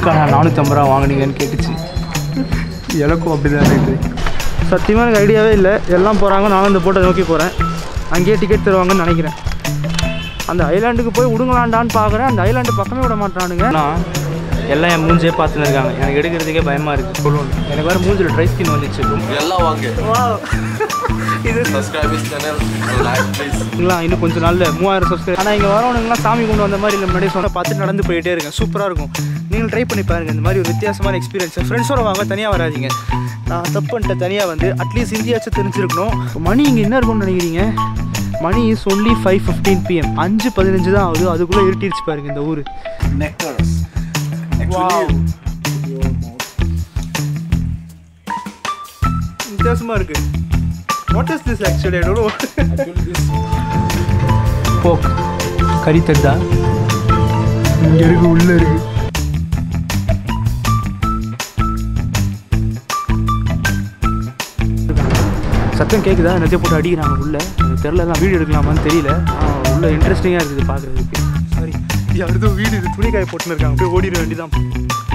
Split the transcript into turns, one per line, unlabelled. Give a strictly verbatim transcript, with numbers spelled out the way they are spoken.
எதுக்கான நானூற்றம்பது ரூபா வாங்கினீங்கன்னு கேட்டுச்சு. எனக்கும் அப்படி தான் இருக்குது. சத்தியமாக எனக்கு ஐடியாவே இல்லை. எல்லாம் போகிறாங்க, நானும் இந்த போட்டை நோக்கி போகிறேன். அங்கேயே டிக்கெட் தருவாங்கன்னு நினைக்கிறேன். அந்த ஐலாண்டுக்கு போய் விடுங்களாண்டான்னு பார்க்குறேன். அந்த ஐலாண்டு பக்கமே விட மாட்டானுங்க. நான் எல்லாம் என் மூஞ்சே பார்த்துன்னு இருக்காங்க. எனக்கு எடுக்கிறதுக்கே பயமாக இருக்குது. சொல்லுவோம் எனக்கு வேறு மூஞ்சில் ட்ரை ஸ்கின் வந்துச்சு.
எல்லாம் வாங்க.
இது
சப்ஸ்கிரைப் சேனல் லைக் ப்ளீஸ்.
இன்னும் கொஞ்சம் நாளில் மூவாயிரம் சப்ஸ்கிரைப். ஆனால் இங்கே வரவனுங்களாம் சாமி கொண்டு வந்த மாதிரி இல்லை, முன்னாடியே சொன்ன பார்த்து நடந்து போயிட்டே இருக்கேன். சூப்பராக இருக்கும். நீங்கள் ட்ரை பண்ணி பாருங்கள். இந்த மாதிரி ஒரு வித்தியாசமான எக்ஸ்பீரியன்ஸ். ஃப்ரெண்ட்ஸோட வாங்க, தனியாக வராதிங்க. நான் தப்பு பண்ணிட்டேன். தனியாக வந்து அட்லீஸ்ட் இந்தியாச்சும் தெரிஞ்சிருக்கணும். மணி இங்கே என்ன இருக்கும்னு நினைக்கிறீங்க? மணி is only five fifteen PM. அஞ்சு பதினஞ்சு தான் ஆகுது. அதுக்குள்ளே இருட்டிடுச்சு பாருங்க இந்த ஊர்.
நெக்கர்ஸ்
வித்தியாசமாக இருக்கு. What is this actually? I don't know. Pork கறி தட்டா இங்கே இருக்கு, உள்ளே இருக்கு. சத்தம் கேட்குதா? நிறைய போட்டு அடிக்கிறாங்க உள்ளே. எனக்கு தெரில, நான் வீடியோ எடுக்கலாமான்னு தெரியல. உள்ளே இன்ட்ரெஸ்டிங்காக இருக்குது பார்க்குறதுக்கு. சாரி, இது அடுத்த வீடு. இது துணி காய போட்டுன்னு இருக்காங்க. அப்படியே ஓடிட வேண்டியதான்.